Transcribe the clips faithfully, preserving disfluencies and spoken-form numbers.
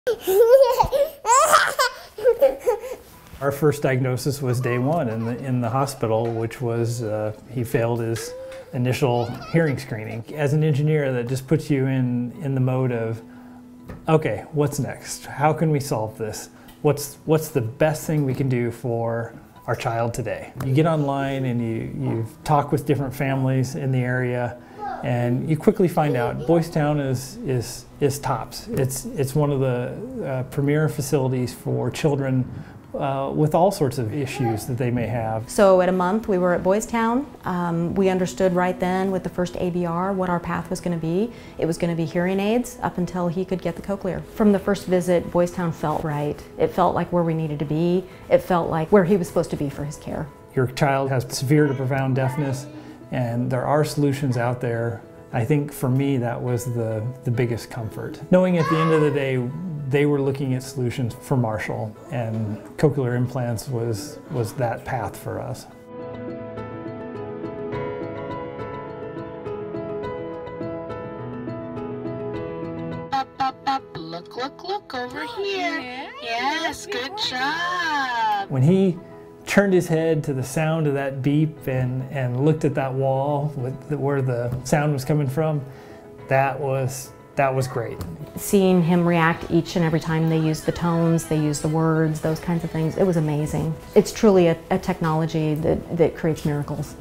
Our first diagnosis was day one in the, in the hospital, which was uh, he failed his initial hearing screening. As an engineer, that just puts you in, in the mode of, okay, what's next? How can we solve this? What's, what's the best thing we can do for our child today? You get online and you, you talk with different families in the area, and you quickly find out Boys Town is, is, is tops. It's, it's one of the uh, premier facilities for children Uh, with all sorts of issues that they may have. So at a month we were at Boys Town. Um, we understood right then with the first A B R what our path was going to be. It was going to be hearing aids up until he could get the Cochlear. From the first visit, Boys Town felt right. It felt like where we needed to be. It felt like where he was supposed to be for his care. Your child has severe to profound deafness, and there are solutions out there. I think for me that was the, the biggest comfort. Knowing at the end of the day they were looking at solutions for Marshall, and cochlear implants was, was that path for us. Up, up, up. Look, look, look over here. Yes, good job. When he turned his head to the sound of that beep and, and looked at that wall with the, where the sound was coming from, that was That was great. Seeing him react each and every time they use the tones, they use the words, those kinds of things, it was amazing. It's truly a, a technology that, that creates miracles.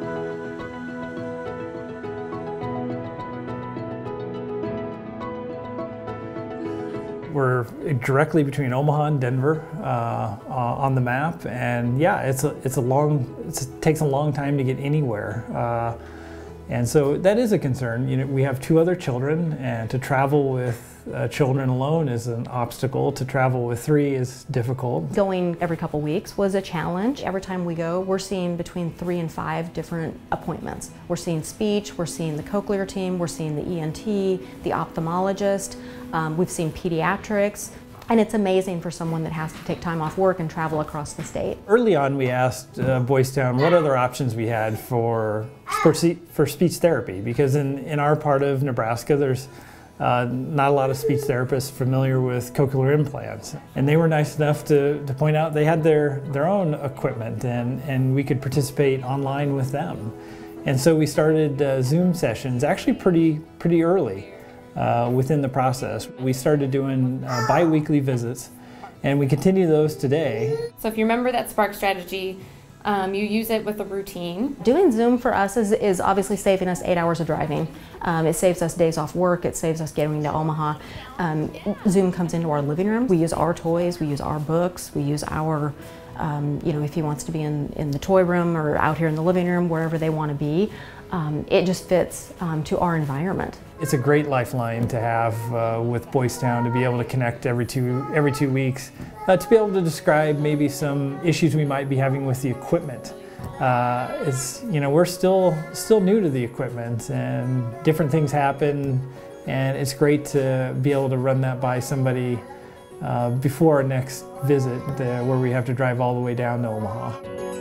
We're directly between Omaha and Denver uh, on the map, and yeah, it's a, it's a long, it's, it takes a long time to get anywhere. Uh, And so that is a concern. You know, we have two other children, and to travel with uh, children alone is an obstacle. To travel with three is difficult. Going every couple weeks was a challenge. Every time we go, we're seeing between three and five different appointments. We're seeing speech, we're seeing the Cochlear team, we're seeing the E N T, the ophthalmologist, um, we've seen pediatrics. And it's amazing for someone that has to take time off work and travel across the state. Early on, we asked uh, Boys Town what other options we had for, for, for speech therapy, because in, in our part of Nebraska, there's uh, not a lot of speech therapists familiar with cochlear implants. And they were nice enough to, to point out they had their, their own equipment, and, and we could participate online with them. And so we started uh, Zoom sessions actually pretty, pretty early. Uh, within the process. We started doing uh, bi-weekly visits, and we continue those today. So if you remember that SPARK strategy, um, you use it with a routine. Doing Zoom for us is, is obviously saving us eight hours of driving. Um, it saves us days off work, it saves us getting to Omaha. Um, Zoom comes into our living room. We use our toys, we use our books, we use our, um, you know, if he wants to be in, in the toy room or out here in the living room, wherever they want to be, um, it just fits um, to our environment. It's a great lifeline to have uh, with Boys Town, to be able to connect every two, every two weeks, uh, to be able to describe maybe some issues we might be having with the equipment. Uh, it's, you know, we're still, still new to the equipment, and different things happen, and it's great to be able to run that by somebody uh, before our next visit, uh, where we have to drive all the way down to Omaha.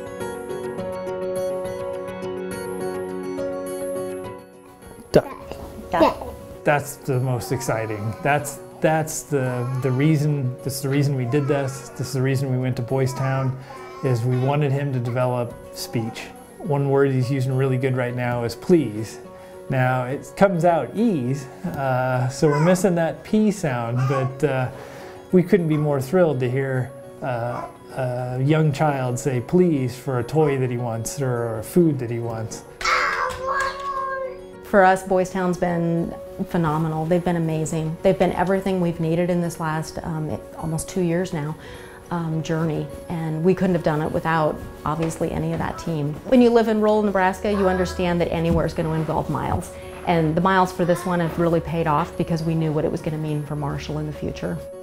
Yeah. That's the most exciting. That's that's the the reason. This is the reason we did this. This is the reason we went to Boys Town, is we wanted him to develop speech. One word he's using really good right now is please. Now it comes out ease, uh, so we're missing that P sound. But uh, we couldn't be more thrilled to hear uh, a young child say please for a toy that he wants or food that he wants. For us, Boys Town's been phenomenal. They've been amazing. They've been everything we've needed in this last um, almost two years now um, journey, and we couldn't have done it without obviously any of that team. When you live in rural Nebraska, you understand that anywhere is going to involve miles, and the miles for this one have really paid off because we knew what it was going to mean for Marshall in the future.